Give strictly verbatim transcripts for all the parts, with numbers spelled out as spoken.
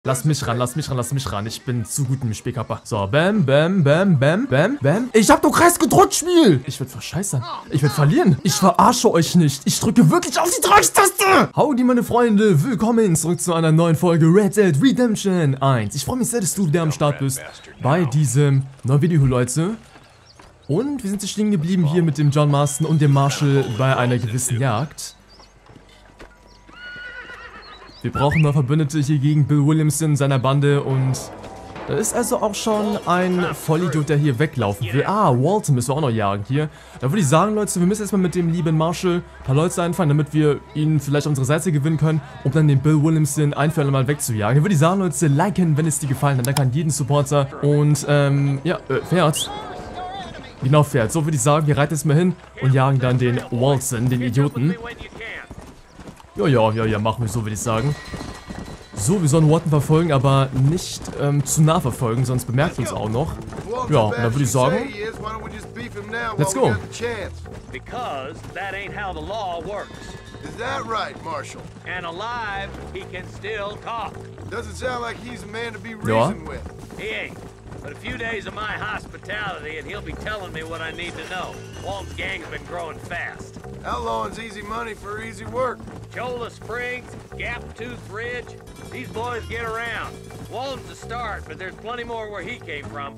Lass mich ran, lass mich ran, lass mich ran. Ich bin zu gut im Spielkörper. So, bam, bam, bam, bam, bam, bam. Ich hab doch Kreis gedrückt, Spiel. Ich werd verscheißern. Ich werd verlieren. Ich verarsche euch nicht. Ich drücke wirklich auf die Dreckstaste. Howdy, meine Freunde. Willkommen zurück zu einer neuen Folge Red Dead Redemption eins. Ich freue mich sehr, dass du wieder am Start bist bei diesem neuen Video, Leute. Und wir sind stehen geblieben hier mit dem John Marston und dem Marshall bei einer gewissen Jagd. Wir brauchen noch Verbündete hier gegen Bill Williamson, seiner Bande, und da ist also auch schon ein Vollidiot, der hier weglaufen will. Ah, Walton müssen wir auch noch jagen hier. Da würde ich sagen, Leute, wir müssen erstmal mit dem lieben Marshall ein paar Leute einfangen, damit wir ihn vielleicht auf unsere Seite gewinnen können, um dann den Bill Williamson ein für alle Mal wegzujagen. Da würde ich sagen, Leute, liken, wenn es dir gefallen hat. Danke an jeden Supporter. Und, ähm, ja, äh, fährt. Genau, fährt. So würde ich sagen, wir reiten jetzt mal hin und jagen dann den Walton, den Idioten. Ja, ja, ja, ja, machen wir so, würde ich sagen. So, wir sollen Walton verfolgen, aber nicht ähm, zu nah verfolgen, sonst bemerkt uns auch noch. Ja, und dann würde ich sagen, let's go. Because that ain't how the law works. Is that right, Marshall? And alive, he can still talk. Doesn't sound like he's a man to be reasoned with. He ain't. But a few days of my hospitality and he'll be telling me what I need to know. Walton's gang's been growing fast. Outlawing's easy money for easy work. Cholla Springs, Gap Tooth Ridge, these boys get around. Walton's the start, but there's plenty more where he came from.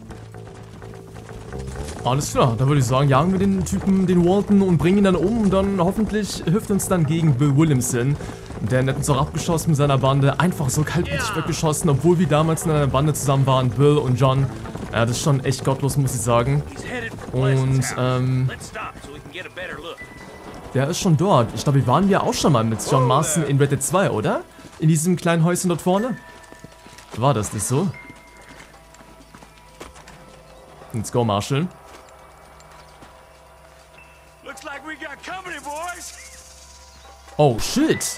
Alles klar, da würde ich sagen, jagen wir den Typen, den Walton, und bringen ihn dann um, und dann hoffentlich hilft uns dann gegen Bill Williamson. Der hat uns auch abgeschossen mit seiner Bande, einfach so kaltblütig weggeschossen, obwohl wir damals in einer Bande zusammen waren, Bill und John. Ja, das ist schon echt gottlos, muss ich sagen. Und, ähm, der ist schon dort. Ich glaube, wir waren ja auch schon mal mit John Marston in Red Dead zwei, oder? In diesem kleinen Häuschen dort vorne. War das nicht so? Let's go, Marshall. Oh, shit.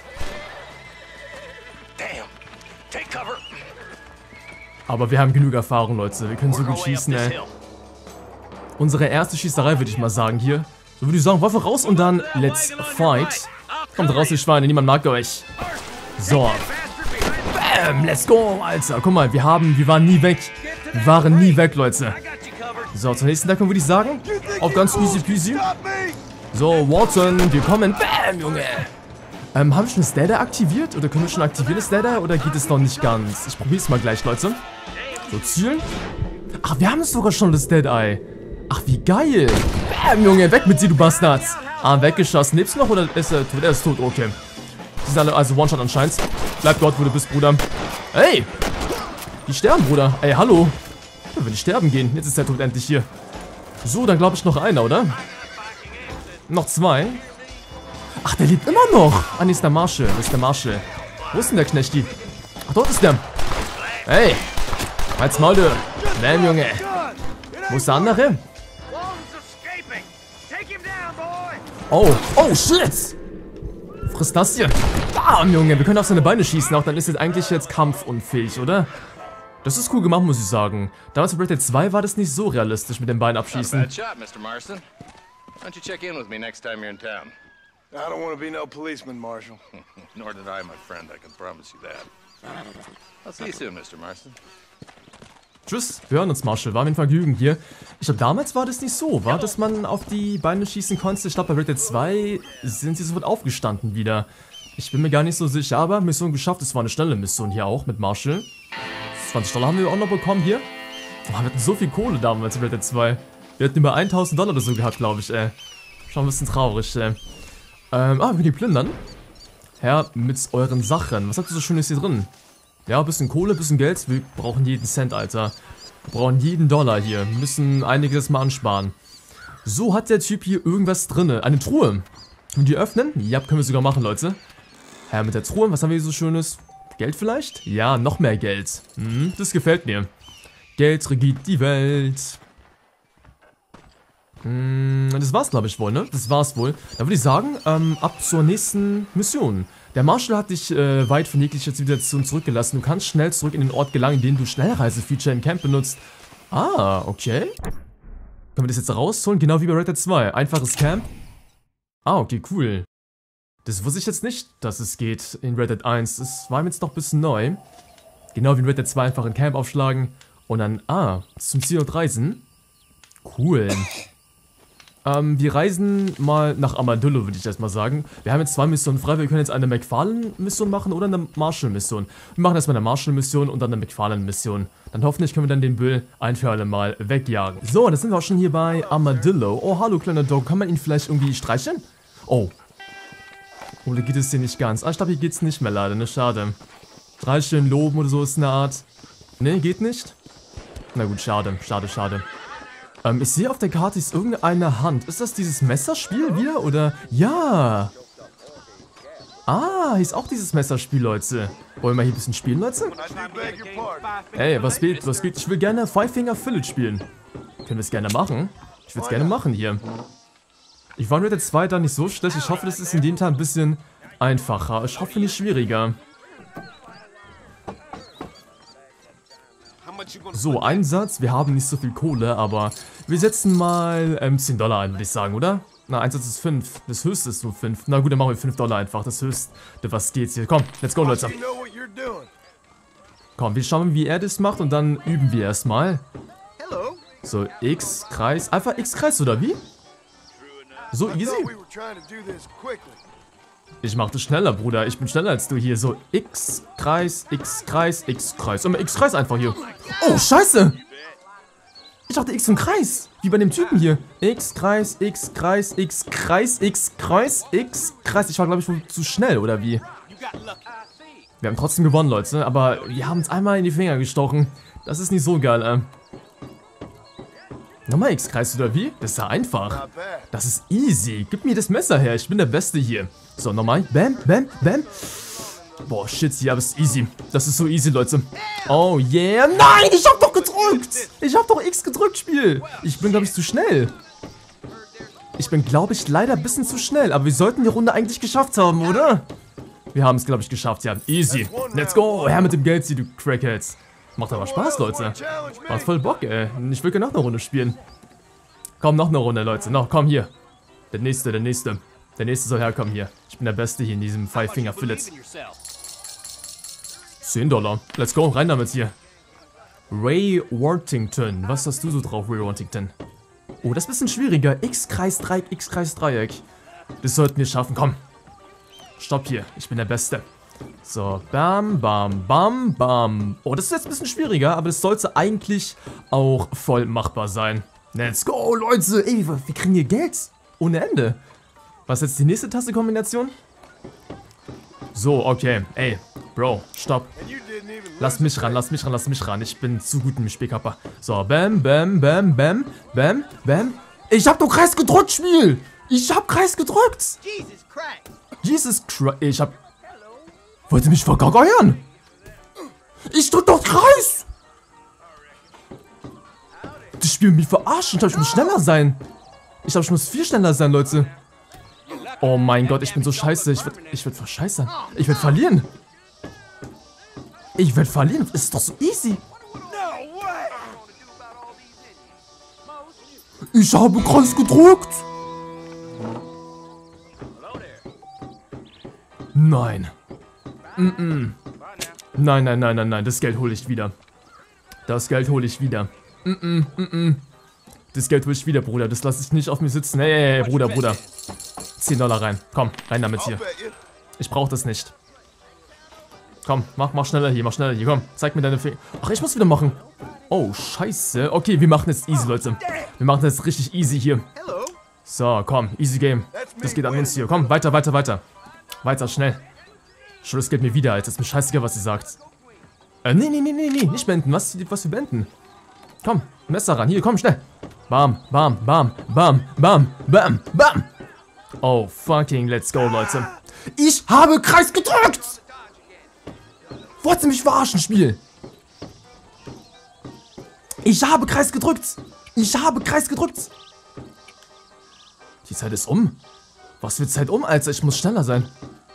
Aber wir haben genug Erfahrung, Leute. Wir können so gut schießen, ey. Unsere erste Schießerei, würde ich mal sagen, hier. So würde ich sagen, Waffe raus und dann let's fight. Kommt raus, ihr Schweine, niemand mag euch. So. Bam, let's go, Alter. Guck mal, wir haben, wir waren nie weg. Wir waren nie weg, Leute. So, zur nächsten Deckung würde ich sagen. Auch ganz easy peasy. So, Walton, wir kommen. Bam, Junge. Ähm, haben wir schon das Dead-Eye aktiviert? Oder können wir schon aktivieren, das Dead-Eye? Oder geht es noch nicht ganz? Ich probiere es mal gleich, Leute. So, zielen. Ach, wir haben es sogar schon, das Dead-Eye. Ach, wie geil. Bam, Junge, weg mit dir, du Bastard. Ah, weggeschossen. Lebst du noch oder ist er tot? Er ist tot, okay. Die sind alle also One-Shot anscheinend. Bleib dort, wo du bist, Bruder. Ey. Die sterben, Bruder. Ey, hallo. Ja, wenn die sterben gehen. Jetzt ist der Tod endlich hier. So, dann glaube ich noch einer, oder? Noch zwei. Ach, der lebt immer noch. Ah, nee, ist der Marshall. Das ist der Marshall. Wo ist denn der Knechti? Ach, dort ist der. Hey. Halt's Maul, du. Bam, Junge. Wo ist der andere? Oh. Oh, shit. Frisst das hier. Bam, Junge. Wir können auf seine Beine schießen. Auch dann ist jetzt eigentlich jetzt kampfunfähig, oder? Das ist cool gemacht, muss ich sagen. Damals bei Red Dead zwei war das nicht so realistisch mit den Beinen abschießen. I I don't want to be no policeman, Marshall. Nor did I, my friend. I can promise you that. I'll see you soon, Mister Marston. Tschüss, wir hören uns, Marshall. War mir ein Vergnügen hier. Ich glaube, damals war das nicht so, war, dass man auf die Beine schießen konnte. Ich glaube, bei Red Dead zwei sind sie sofort aufgestanden wieder. Ich bin mir gar nicht so sicher, aber Mission geschafft. Es war eine schnelle Mission hier auch mit Marshall. zwanzig Dollar haben wir auch noch bekommen hier. Oh, wir hatten so viel Kohle damals in Red Dead zwei. Wir hatten über tausend Dollar oder so gehabt, glaube ich, ey. Schon ein bisschen traurig, ey. Ähm, ah, wir können die plündern. Herr, mit euren Sachen. Was habt ihr so Schönes hier drin? Ja, bisschen Kohle, bisschen Geld. Wir brauchen jeden Cent, Alter. Wir brauchen jeden Dollar hier. Wir müssen einiges mal ansparen. So, hat der Typ hier irgendwas drin? Eine Truhe. Können wir die öffnen? Ja, können wir sogar machen, Leute. Herr, mit der Truhe, was haben wir hier so Schönes? Geld vielleicht? Ja, noch mehr Geld. Hm, das gefällt mir. Geld regiert die Welt. Das war's, glaube ich, wohl, ne? Das war's wohl. Da würde ich sagen, ähm, ab zur nächsten Mission. Der Marshall hat dich äh, weit von jeglicher Zivilisation zurückgelassen. Du kannst schnell zurück in den Ort gelangen, in dem du Schnellreise-Feature im Camp benutzt. Ah, okay. Können wir das jetzt rausholen? Genau wie bei Red Dead zwei. Einfaches Camp. Ah, okay, cool. Das wusste ich jetzt nicht, dass es geht in Red Dead eins. Das war mir jetzt noch ein bisschen neu. Genau wie in Red Dead zwei einfach ein Camp aufschlagen. Und dann, ah, zum Zielort reisen. Cool. Ähm, wir reisen mal nach Armadillo, würde ich erstmal sagen. Wir haben jetzt zwei Missionen frei. Wir können jetzt eine McFarlane-Mission machen oder eine Marshall-Mission. Wir machen erstmal eine Marshall-Mission und dann eine McFarlane-Mission. Dann hoffentlich können wir dann den Bill ein für alle Mal wegjagen. So, dann sind wir auch schon hier bei Armadillo. Oh, hallo, kleiner Dog. Kann man ihn vielleicht irgendwie streicheln? Oh. Oder geht es hier nicht ganz? Ah, ich glaube, hier geht es nicht mehr leider, ne? Schade. Streicheln, loben oder so ist eine Art. Ne, geht nicht? Na gut, schade, schade, schade. Ähm, ich sehe auf der Karte ist irgendeine Hand. Ist das dieses Messerspiel wieder, oder? Ja! Ah, hier ist auch dieses Messerspiel, Leute. Wollen wir hier ein bisschen spielen, Leute? Ey, was geht, was geht? Ich will gerne Five Finger Fillet spielen. Können wir es gerne machen? Ich würde es gerne machen hier. Ich war in Red Dead zwei da nicht so schlecht. Ich hoffe, das ist in dem Teil ein bisschen einfacher. Ich hoffe, nicht schwieriger. So, Einsatz. Wir haben nicht so viel Kohle, aber wir setzen mal ähm, zehn Dollar ein, würde ich sagen, oder? Na, Einsatz ist fünf. Das höchste ist nur fünf. Na gut, dann machen wir fünf Dollar einfach. Das höchste, was geht's hier. Komm, let's go, Leute. Komm, wir schauen, wie er das macht und dann üben wir erstmal. So, X, Kreis. Einfach X, Kreis, oder wie? So easy? Ich mach das schneller, Bruder. Ich bin schneller als du hier. So, X, Kreis, X, Kreis, X, Kreis. Immer X, Kreis einfach hier. Oh, scheiße! Ich dachte X und Kreis. Wie bei dem Typen hier. X, Kreis, X, Kreis, X, Kreis, X, Kreis, X, Kreis. Ich war, glaube ich, wohl zu schnell, oder wie? Wir haben trotzdem gewonnen, Leute. Aber wir haben uns einmal in die Finger gestochen. Das ist nicht so geil, äh. Nochmal X-Kreis, oder wie? Das ist ja einfach. Das ist easy. Gib mir das Messer her. Ich bin der Beste hier. So, nochmal. Bam, bam, bam. Boah, shit, ja, aber es ist easy. Das ist so easy, Leute. Oh, yeah. Nein, ich hab doch gedrückt. Ich hab doch X gedrückt, Spiel. Ich bin, glaube ich, zu schnell. Ich bin, glaube ich, leider ein bisschen zu schnell. Aber wir sollten die Runde eigentlich geschafft haben, oder? Wir haben es, glaube ich, geschafft, ja. Easy. Let's go. Her mit dem Geld, du Crackheads. Macht aber Spaß, Leute. Macht voll Bock, ey. Ich will gerne noch eine Runde spielen. Komm, noch eine Runde, Leute. Noch, komm hier. Der nächste, der nächste. Der nächste soll herkommen hier. Ich bin der Beste hier in diesem Five Finger Fillet. zehn Dollar. Let's go, rein damit hier. Ray Worthington. Was hast du so drauf, Ray Worthington? Oh, das ist ein bisschen schwieriger. X-Kreis, Dreieck, X-Kreis, Dreieck. Das sollten wir schaffen. Komm. Stopp hier. Ich bin der Beste. So, bam, bam, bam, bam. Oh, das ist jetzt ein bisschen schwieriger, aber das sollte eigentlich auch voll machbar sein. Let's go, Leute. Ey, wir kriegen hier Geld. Ohne Ende. Was ist jetzt die nächste Tastenkombination? So, okay. Ey, Bro, stopp. Lass mich ran, lass mich ran, lass mich ran. Ich bin zu gut im Spielkörper. So, bam, bam, bam, bam, bam, bam. Ich hab doch Kreis gedrückt, Spiel. Ich hab Kreis gedrückt. Jesus Christ. Ich hab... Wollt ihr mich vergackeiern? Ich drück doch Kreis! Das Spiel will mich verarschen. Ich glaube, ich muss schneller sein. Ich glaube, ich muss viel schneller sein, Leute. Oh mein Gott, ich bin so scheiße. Ich werde ich werd verscheißern. Ich werde verlieren. Ich werde verlieren. Das ist doch so easy. Ich habe Kreis gedrückt. Nein. Mm -mm. Nein, nein, nein, nein, nein. Das Geld hole ich wieder. Das Geld hole ich wieder. Mm -mm, mm -mm. Das Geld hole ich wieder, Bruder. Das lasse ich nicht auf mir sitzen. Hey, hey, hey, Bruder, Bruder. zehn Dollar rein. Komm, rein damit hier. Ich brauche das nicht. Komm, mach, mach schneller hier, mach schneller hier. Komm, zeig mir deine Finger. Ach, ich muss wieder machen. Oh, scheiße. Okay, wir machen jetzt easy, Leute. Wir machen jetzt richtig easy hier. So, komm, easy game. Das geht an uns hier. Komm, weiter, weiter, weiter. Weiter, schnell. Schluss geht mir wieder, Alter. Ist mir scheißegal, was sie sagt. Äh, nee, nee, nee, nee, nee. Nicht beenden. Was, was für beenden? Komm, Messer ran. Hier, komm, schnell. Bam, bam, bam, bam, bam, bam, bam. Oh, fucking let's go, Leute. Ich habe Kreis gedrückt! Wollt ihr mich verarschen, Spiel? Ich habe Kreis gedrückt! Ich habe Kreis gedrückt! Die Zeit ist um. Was für Zeit um, Alter? Ich muss schneller sein.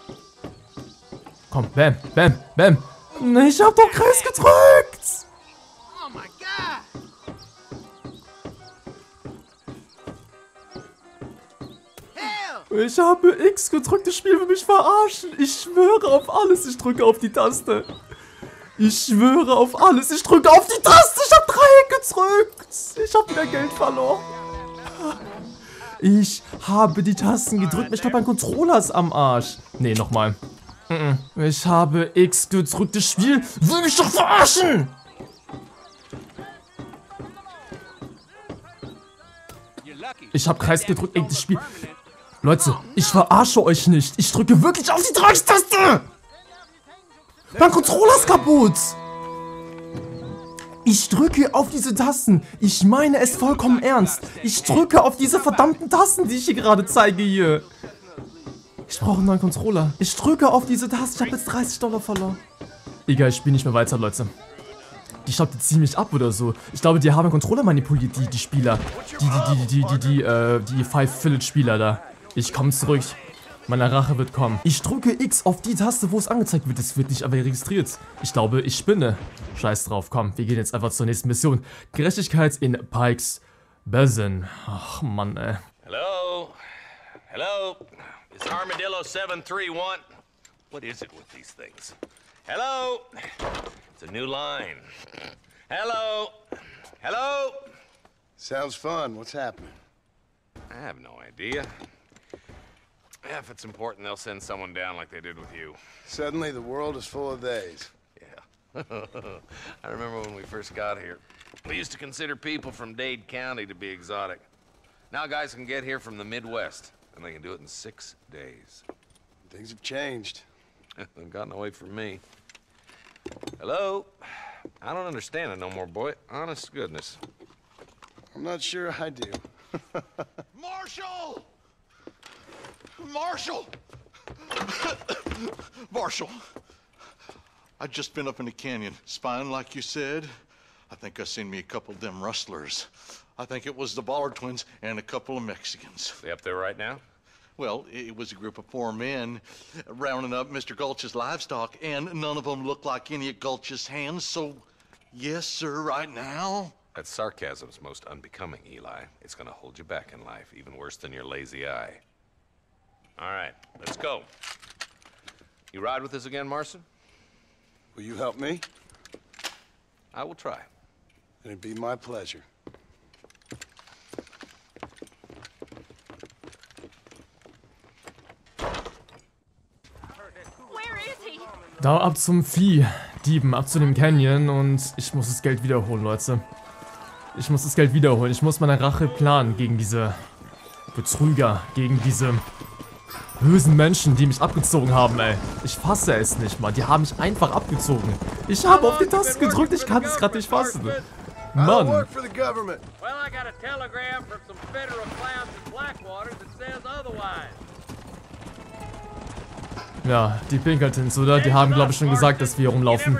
Komm, bam, bam, bam. Ich hab doch Kreis gedrückt! Oh my God! Ich habe X gedrückt, das Spiel will mich verarschen. Ich schwöre auf alles, ich drücke auf die Taste. Ich schwöre auf alles. Ich drücke auf die Taste. Ich habe Dreieck gedrückt. Ich habe wieder Geld verloren. Ich habe die Tasten gedrückt. Ich glaube, mein Controller ist am Arsch. Nee, nochmal. Ich habe X gedrückt. Das Spiel will mich doch verarschen. Ich habe Kreis gedrückt. Ey, das Spiel... Leute, ich verarsche euch nicht. Ich drücke wirklich auf die Dreieckstaste. Mein Controller ist kaputt. Ich drücke auf diese Tasten. Ich meine es vollkommen ernst. Ich drücke auf diese verdammten Tasten, die ich hier gerade zeige hier. Ich brauche einen neuen Controller. Ich drücke auf diese Tasten. Ich habe jetzt dreißig Dollar verloren. Egal, ich spiele nicht mehr weiter, Leute. Die schaut jetzt ziemlich ab oder so. Ich glaube, die haben den Controller manipuliert, die, die Spieler. Die, die, die, die, die, die, äh, die Five-Village-Spieler da. Ich komme zurück. Meine Rache wird kommen. Ich drücke X auf die Taste, wo es angezeigt wird. Es wird nicht aber registriert. Ich glaube, ich spinne. Scheiß drauf, komm. Wir gehen jetzt einfach zur nächsten Mission. Gerechtigkeit in Pikes Basin. Ach, Mann, ey. Hello? Hello? It's Armadillo seven three one. What is it with these things? Hello? It's a new line. Hello? Hello? Sounds fun. What's happening? I have no idea. Yeah, if it's important, they'll send someone down like they did with you. Suddenly, the world is full of days. Yeah. I remember when we first got here. We used to consider people from Dade County to be exotic. Now guys can get here from the Midwest, and they can do it in six days. Things have changed. They've gotten away from me. Hello? I don't understand it no more, boy. Honest to goodness. I'm not sure I do. Marshall! Marshall! Marshall! I've just been up in the canyon, spying like you said. I think I seen me a couple of them rustlers. I think it was the Ballard twins and a couple of Mexicans. They up there right now? Well, it was a group of four men rounding up Mister Gulch's livestock, and none of them looked like any of Gulch's hands, so yes, sir, right now. That sarcasm's most unbecoming, Eli. It's gonna hold you back in life, even worse than your lazy eye. All right, let's go. You ride with us again, Marston? Will you help me? I will try. It'd be my pleasure. Da ab zum Vieh. Dieben, ab zu dem Canyon und ich muss das Geld wiederholen, Leute. Ich muss das Geld wiederholen. Ich muss meine Rache planen gegen diese Betrüger, gegen diese bösen Menschen, die mich abgezogen haben, ey. Ich fasse es nicht mal. Die haben mich einfach abgezogen. Ich habe auf die Taste gedrückt. Ich kann es gerade nicht fassen. Mann. work for the government. Well, I got a telegram from some federal clowns in Blackwater that says otherwise. Ja, die Pinkertons, oder? Die haben, glaube ich, schon gesagt, dass wir hier rumlaufen.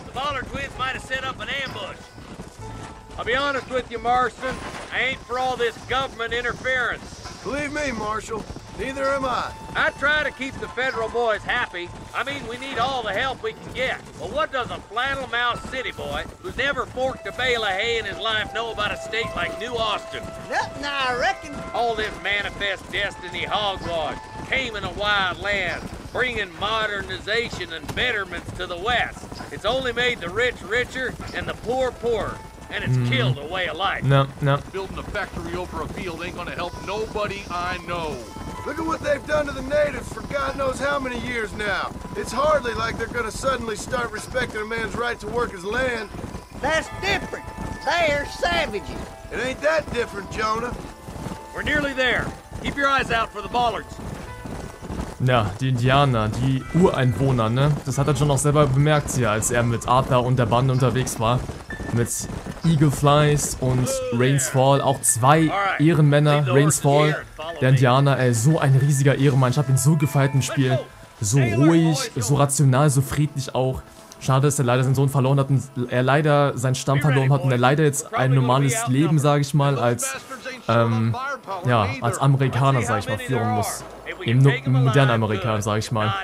I'll be honest with you, Marston. I ain't for all this government interference. Believe me, Marshal. Neither am I. I try to keep the federal boys happy. I mean, we need all the help we can get. But what does a flannel-mouthed city boy who's never forked a bale of hay in his life know about a state like New Austin? Nothing, I reckon. All this manifest destiny hogwash, taming a wild land, bringing modernization and betterments to the West. It's only made the rich richer and the poor poorer. And it's mm. killed a way of life. No, no. Building a factory over a field ain't gonna help nobody I know. Look at what they've done to the natives for God knows how many years now. It's hardly like they're gonna suddenly start respecting a man's right to work his land. That's different. They're savages. It ain't that different, Jonah. We're nearly there. Keep your eyes out for the Ballards. Ja, die Indianer, die Ureinwohner, ne? Das hat er schon auch selber bemerkt hier, als er mit Arthur und der Bande unterwegs war. Mit Eagle Flies und Rains Fall, auch zwei Ehrenmänner, Rains Fall, der Indianer, ey, so ein riesiger Ehrenmann, ich hab ihn so gefeiert im Spiel, so ruhig, so rational, so friedlich auch. Schade, dass er leider seinen Sohn verloren hat und er leider seinen Stamm verloren hat und er leider jetzt ein normales Leben, sage ich mal, als, ähm, ja, als Amerikaner, sage ich mal, führen muss. Im, im modernen Amerikaner, sage ich mal.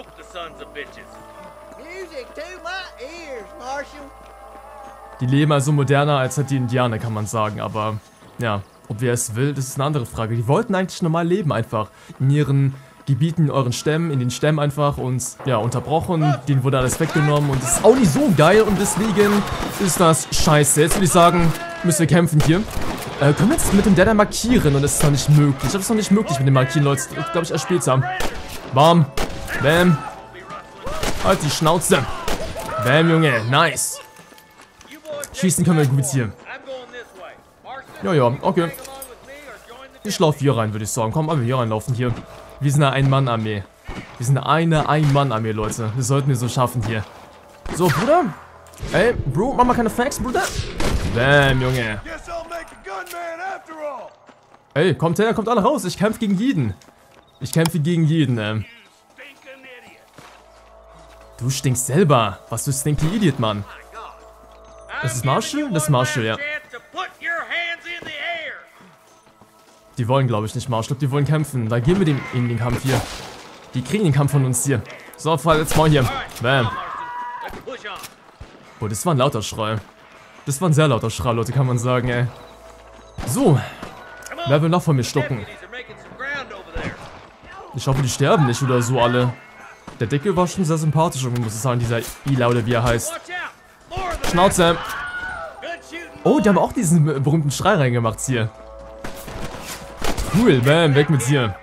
Die leben also moderner als halt die Indianer, kann man sagen, aber ja, ob wer es will, das ist eine andere Frage. Die wollten eigentlich normal leben einfach, in ihren, Gebieten in euren Stämmen, in den Stämmen einfach und ja, unterbrochen. Denen wurde alles weggenommen und das ist auch nicht so geil und deswegen ist das scheiße. Jetzt würde ich sagen, müssen wir kämpfen hier. Äh, können wir jetzt mit dem Dada markieren und das ist noch nicht möglich. Ich glaube, das ist noch nicht möglich mit dem Markieren, Leute. Ich glaube, ich erst später. Bam. Bam. Halt die Schnauze. Bam, Junge. Nice. Schießen können wir gut hier. Ja, ja, okay. Ich laufe hier rein, würde ich sagen. Komm, aber hier reinlaufen hier. Wir sind eine Ein-Mann-Armee. Wir sind eine Ein-Mann-Armee, Leute. Das sollten wir so schaffen hier. So, Bruder. Ey, Bro, mach mal keine Facts, Bruder. Bam, Junge. Ey, kommt her, kommt alle raus. Ich kämpfe gegen jeden. Ich kämpfe gegen jeden, ähm. Du stinkst selber. Was, du stinky Idiot, Mann. Das ist Marshall? Das ist Marshall, ja. Die wollen, glaube ich, nicht Marshall. Die wollen kämpfen. Da gehen wir dem in den Kampf hier. Die kriegen den Kampf von uns hier. So, fall jetzt mal hier. Bam. Oh, das war ein lauter Schrei. Das war ein sehr lauter Schrei, Leute, kann man sagen, ey. So. Wer will noch von mir schlucken? Ich hoffe, die sterben nicht oder so alle. Der Dicke war schon sehr sympathisch, muss ich sagen, dieser Ila oder wie er heißt. Schnauze. Oh, die haben auch diesen berühmten Schrei reingemacht hier. Cool, bam, weg mit dir.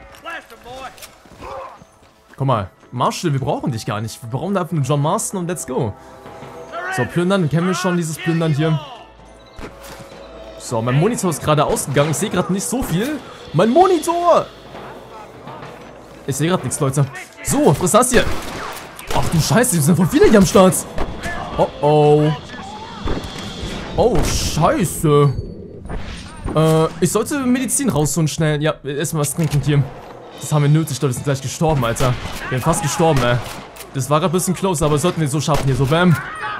Komm mal, Marshall, wir brauchen dich gar nicht. Wir brauchen einfach nur John Marston und let's go. So, plündern, kennen wir schon dieses Plündern hier. So, mein Monitor ist gerade ausgegangen. Ich sehe gerade nicht so viel. Mein Monitor! Ich sehe gerade nichts, Leute. So, was ist das hier? Ach du Scheiße, wir sind voll viele hier am Start. Oh oh. Oh, Scheiße. Äh, ich sollte Medizin rausholen schnell. Ja, erstmal was trinken hier. Das haben wir nötig, Leute. Wir sind gleich gestorben, Alter. Wir sind fast gestorben, ey. Das war gerade ein bisschen close, aber sollten wir so schaffen hier. So, bam.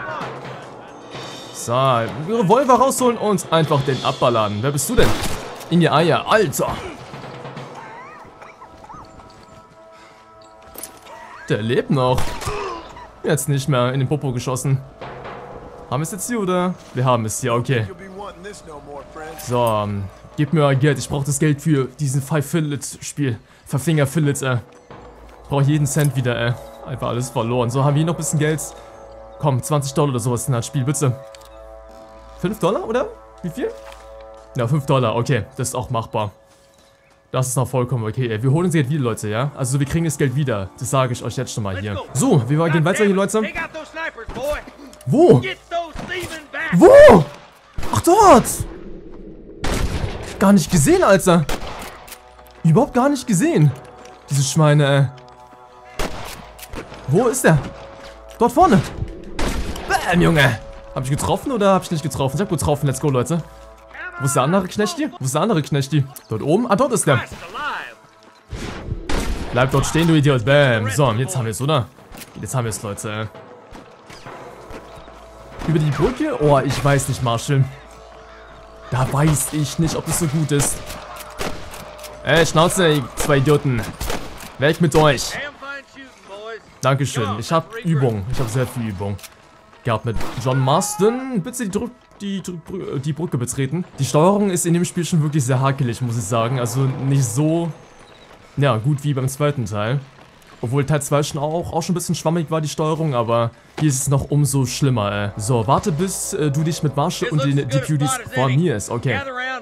So, Revolver rausholen und einfach den abballern. Wer bist du denn? In die Eier, Alter. Der lebt noch. Jetzt nicht mehr in den Popo geschossen. Haben wir es jetzt hier, oder? Wir haben es hier, okay. So, um, gib mir Geld. Ich brauche das Geld für diesen Five-Fillet-Spiel. Five-Finger-Fillet, äh. Ich brauche jeden Cent wieder, äh. Einfach alles verloren. So, haben wir hier noch ein bisschen Geld? Komm, zwanzig Dollar oder sowas in das Spiel, bitte. fünf Dollar, oder? Wie viel? Ja, fünf Dollar, okay. Das ist auch machbar. Das ist noch vollkommen okay. Wir holen uns Geld wieder, Leute, ja? Also wir kriegen das Geld wieder. Das sage ich euch jetzt schon mal hier. So, wir gehen weiter hier, Leute. Wo? Wo? Ach, dort! Gar nicht gesehen, Alter. Überhaupt gar nicht gesehen. Diese Schweine, ey. Wo ist der? Dort vorne. Bam, Junge. Hab ich getroffen oder hab ich nicht getroffen? Ich hab getroffen. Let's go, Leute. Wo ist der andere Knechti? Wo ist der andere Knechti? Dort oben? Ah, dort ist der. Bleib dort stehen, du Idiot. Bam. So, jetzt haben wir es, oder? Jetzt haben wir es, Leute. Über die Brücke? Oh, ich weiß nicht, Marshall. Da weiß ich nicht, ob das so gut ist. Ey, Schnauze, ihr zwei Idioten. Weg mit euch. Dankeschön. Ich habe Übung. Ich habe sehr viel Übung gehabt mit John Marston. Bitte die, Dr die, Dr die Brücke betreten. Die Steuerung ist in dem Spiel schon wirklich sehr hakelig, muss ich sagen. Also nicht so, ja, gut wie beim zweiten Teil. Obwohl Teil zwei schon auch, auch schon ein bisschen schwammig war, die Steuerung, aber hier ist es noch umso schlimmer, ey. So, warte, bis äh, du dich mit Marshall und den Deputies formierst. Okay.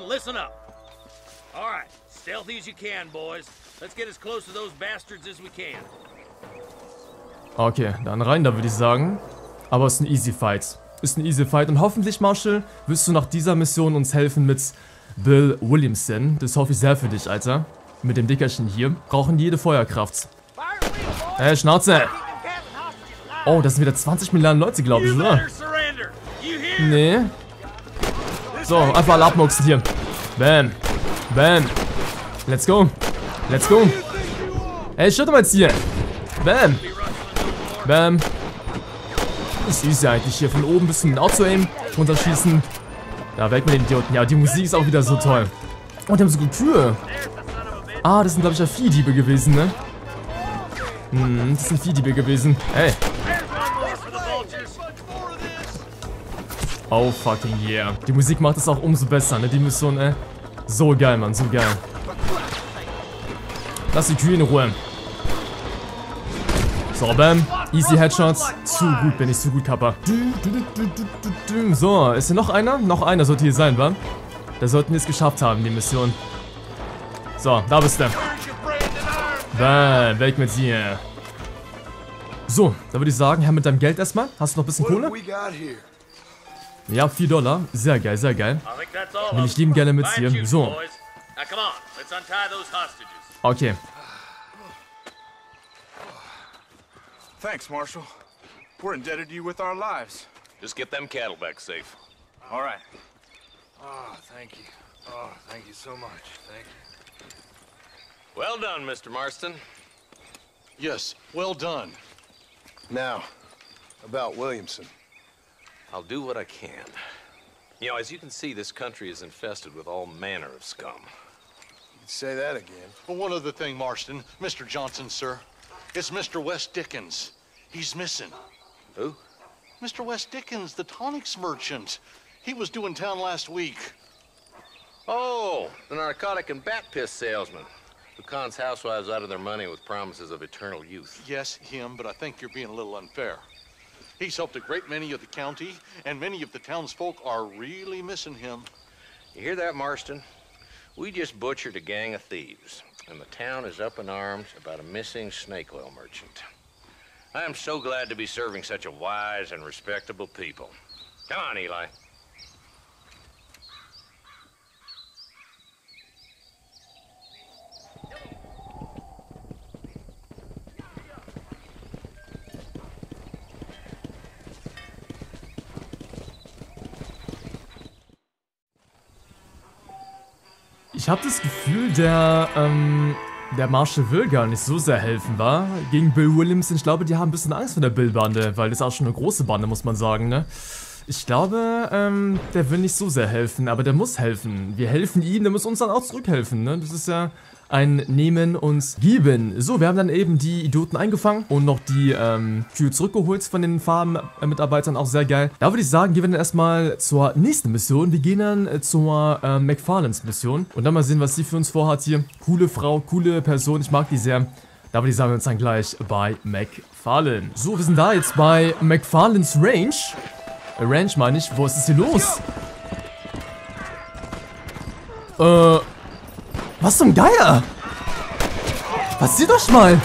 Okay, dann rein, da würde ich sagen. Aber es ist ein easy fight. Ist ein easy fight. Und hoffentlich, Marshall, wirst du nach dieser Mission uns helfen mit Bill Williamson. Das hoffe ich sehr für dich, Alter. Mit dem Dickerchen hier. Brauchen jede Feuerkraft. Hey, Schnauze! Oh, das sind wieder zwanzig Milliarden Leute, glaube ich, oder? Nee. So, einfach alle abmuxen hier. Bam. Bam. Let's go. Let's go. Ey, schaut mal jetzt hier. Bam. Bam. Das ist easy eigentlich hier. Von oben bis zum Auto-Aim runterschießen. Da weg mit den Idioten. Ja, die Musik ist auch wieder so toll. Oh, die haben so gute Kühe. Ah, das sind, glaube ich, ja Viehdiebe gewesen, ne? Hm, das sind Viehdiebe gewesen. Hey. Oh, fucking yeah. Die Musik macht es auch umso besser, ne? Die Mission, ey. So geil, Mann, so geil. Lass die Kühe in Ruhe. So, bam. Easy Headshots. Zu gut bin ich, zu gut, Kappa. So, ist hier noch einer? Noch einer sollte hier sein, wa? Da sollten wir es geschafft haben, die Mission. So, da bist du. Bam, weg mit dir. So, da würde ich sagen, Herr, mit deinem Geld erstmal. Hast du noch ein bisschen Kohle? Ja, vier Dollar. Sehr geil, sehr geil. Will ich lieben gerne mitziehen. So. Okay. Thanks, Marshal. We're indebted to you with our lives. Just get them cattle back safe. All right. Oh, thank you. Oh, thank you so much. Thank you. Well done, Mister Marston. Yes, well done. Now, about Williamson. I'll do what I can. You know, as you can see, this country is infested with all manner of scum. You could say that again. Well, one other thing, Marston. Mister Johnson, sir. It's Mister Wes Dickens. He's missing. Who? Mister Wes Dickens, the tonics merchant. He was due in town last week. Oh, the narcotic and bat piss salesman who cons housewives out of their money with promises of eternal youth. Yes, him, but I think you're being a little unfair. He's helped a great many of the county, and many of the townsfolk are really missing him. You hear that, Marston? We just butchered a gang of thieves, and the town is up in arms about a missing snake oil merchant. I am so glad to be serving such a wise and respectable people. Come on, Eli. Ich habe das Gefühl, der, ähm, der Marshal will gar nicht so sehr helfen, wa? Gegen Bill Williamson. Ich glaube, die haben ein bisschen Angst vor der Bill-Bande, weil das ist auch schon eine große Bande, muss man sagen, ne? Ich glaube, ähm, der will nicht so sehr helfen, aber der muss helfen. Wir helfen ihm, der muss uns dann auch zurückhelfen, ne? Das ist ja ein Nehmen und Geben. So, wir haben dann eben die Idioten eingefangen und noch die ähm, Kühe zurückgeholt von den Farm-Mitarbeitern, auch sehr geil. Da würde ich sagen, gehen wir dann erstmal zur nächsten Mission. Wir gehen dann äh, zur äh, McFarlanes Mission und dann mal sehen, was sie für uns vorhat hier. Coole Frau, coole Person, ich mag die sehr. Da würde ich sagen, wir uns dann gleich bei McFarlane. So, wir sind da jetzt bei McFarlanes Range. Äh, Ranch meine ich. Wo ist es hier los? Äh... Was zum Geier? Was sieht doch mal?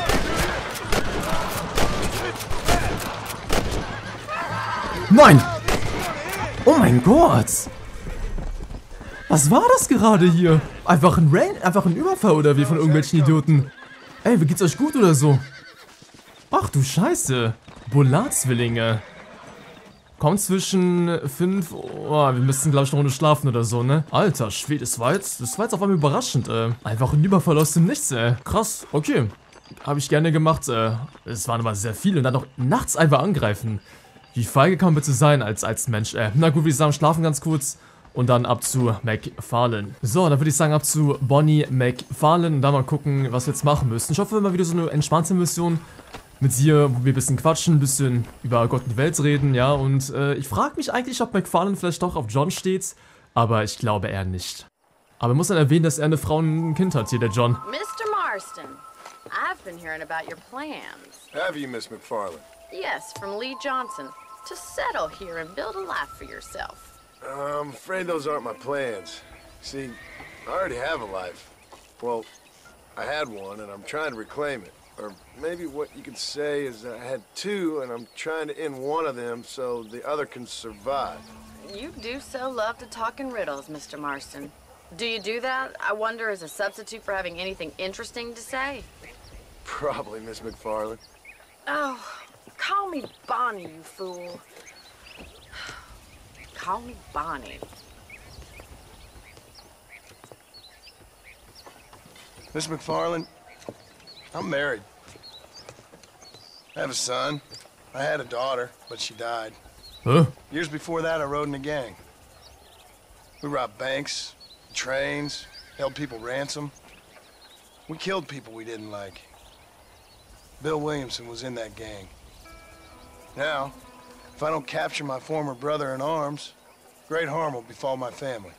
Nein! Oh mein Gott! Was war das gerade hier? Einfach ein Rain, einfach ein Überfall oder wie von irgendwelchen Idioten? Ey, wie geht's euch gut oder so? Ach du Scheiße! Boulard-Zwillinge. Kommt zwischen fünf... Oh, wir müssten, glaube ich, noch ohne schlafen oder so, ne? Alter Schwede, das war jetzt, das war jetzt auf einmal überraschend, äh. Einfach ein Überfall aus dem Nichts, äh. Krass, okay. Habe ich gerne gemacht, äh. Es waren aber sehr viele und dann noch nachts einfach angreifen. Wie feige kann man bitte sein als, als Mensch, äh. Na gut, würde ich sagen, schlafen ganz kurz. Und dann ab zu McFarlane. So, dann würde ich sagen, ab zu Bonnie McFarlane. Und dann mal gucken, was wir jetzt machen müssen. Ich hoffe, wir mal wieder so eine entspannte Mission mit ihr, wo wir ein bisschen quatschen, ein bisschen über Gott und die Welt reden, ja, und äh, ich frage mich eigentlich, ob McFarlane vielleicht doch auf John steht, aber ich glaube eher nicht. Aber ich muss dann erwähnen, dass er eine Frau und ein Kind hat, hier, der John. Mister Marston, I've been hearing about your plans. Have you, Miss McFarlane? Yes, from Lee Johnson, to settle here and build a life for yourself. Uh, I'm afraid those aren't my plans. See, I already have a life. Well, I had one, and I'm trying to reclaim it. Or maybe what you could say is I had two, and I'm trying to end one of them so the other can survive. You do so love to talk in riddles, Mister Marston. Do you do that, I wonder, as a substitute for having anything interesting to say? Probably, Miss McFarlane. Oh, call me Bonnie, you fool. Call me Bonnie. Miss McFarlane, I'm married. I have a son. I had a daughter, but she died. Huh? Years before that, I rode in a gang. We robbed banks, trains, held people ransom. We killed people we didn't like. Bill Williamson was in that gang. Now, if I don't capture my former brother in arms, great harm will befall my family.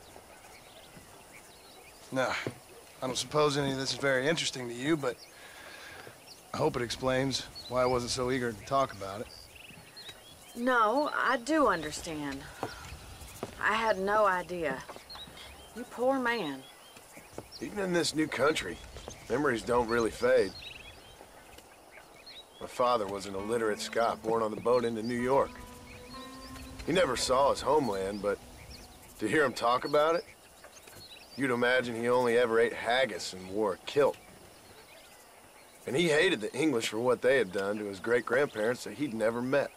Now, I don't suppose any of this is very interesting to you, but I hope it explains why I wasn't so eager to talk about it. No, I do understand. I had no idea. You poor man. Even in this new country, memories don't really fade. My father was an illiterate Scot born on the boat into New York. He never saw his homeland, but to hear him talk about it, you'd imagine he only ever ate haggis and wore a kilt. And he hated the English for what they had done to his great-grandparents that he'd never met.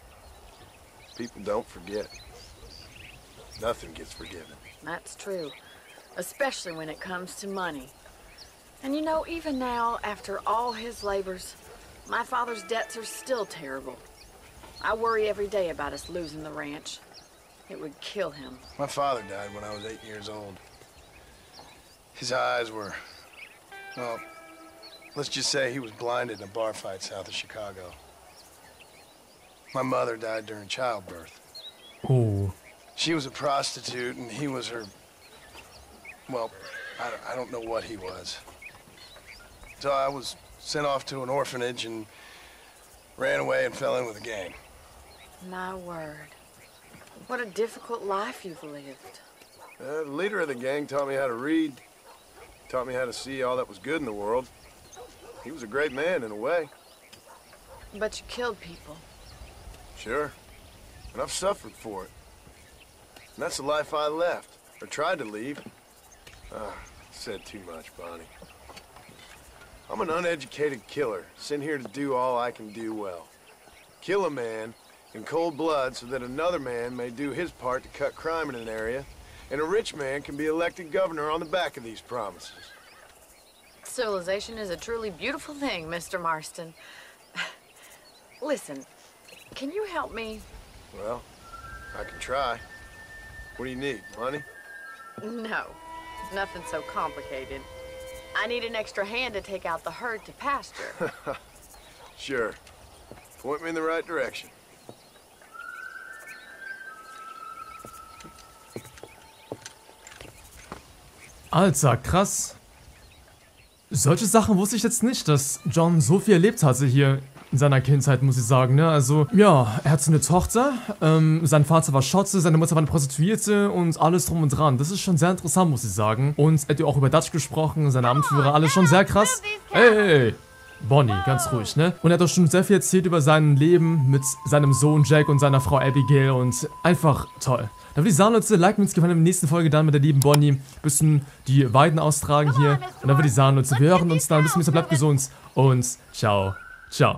People don't forget. Nothing gets forgiven. That's true. Especially when it comes to money. And you know, even now, after all his labors, my father's debts are still terrible. I worry every day about us losing the ranch. It would kill him. My father died when I was eight years old. His eyes were, well, let's just say he was blinded in a bar fight south of Chicago. My mother died during childbirth. Oh. She was a prostitute and he was her, well, I, I don't know what he was. So I was sent off to an orphanage and ran away and fell in with a gang. My word. What a difficult life you've lived. Uh, the leader of the gang taught me how to read, taught me how to see all that was good in the world. He was a great man in a way. But you killed people. Sure. And I've suffered for it. And that's the life I left, or tried to leave. Ah, said too much, Bonnie. I'm an uneducated killer, sent here to do all I can do well. Kill a man in cold blood so that another man may do his part to cut crime in an area, and a rich man can be elected governor on the back of these promises. Civilization is a truly beautiful thing, Mister Marston. Listen, can you help me? Well, I can try. What do you need, money? No, nothing so complicated. I need an extra hand to take out the herd to pasture. Sure. Point me in the right direction. Alter, krass. Solche Sachen wusste ich jetzt nicht, dass John so viel erlebt hatte hier in seiner Kindheit, muss ich sagen, ne? Also, ja, er hat so eine Tochter, ähm, sein Vater war Schotte, seine Mutter war eine Prostituierte und alles drum und dran. Das ist schon sehr interessant, muss ich sagen. Und er hat ja auch über Dutch gesprochen, seine Abenteuer, alles schon sehr krass. Hey, hey, hey. Bonnie, ganz ruhig, ne? Und er hat auch schon sehr viel erzählt über sein Leben mit seinem Sohn Jack und seiner Frau Abigail und einfach toll. Dann würde ich sagen, Leute, like, wenn es gefallen hat, in der nächsten Folge dann mit der lieben Bonnie bisschen die Weiden austragen hier. Und dann würde ich sagen, Leute, wir hören uns dann. Bis zum nächsten Mal, bleibt gesund und ciao, ciao.